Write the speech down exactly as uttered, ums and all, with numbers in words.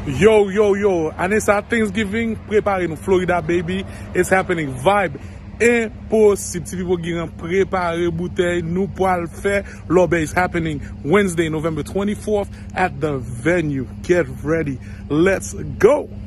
Yo, yo, yo, and it's our Thanksgiving, préparez nous Florida, baby. It's happening. Vayb, enposib. Si people getting préparé bouteille, nous pour le faire. L'Obe is happening Wednesday, November twenty-fourth at the venue. Get ready. Let's go.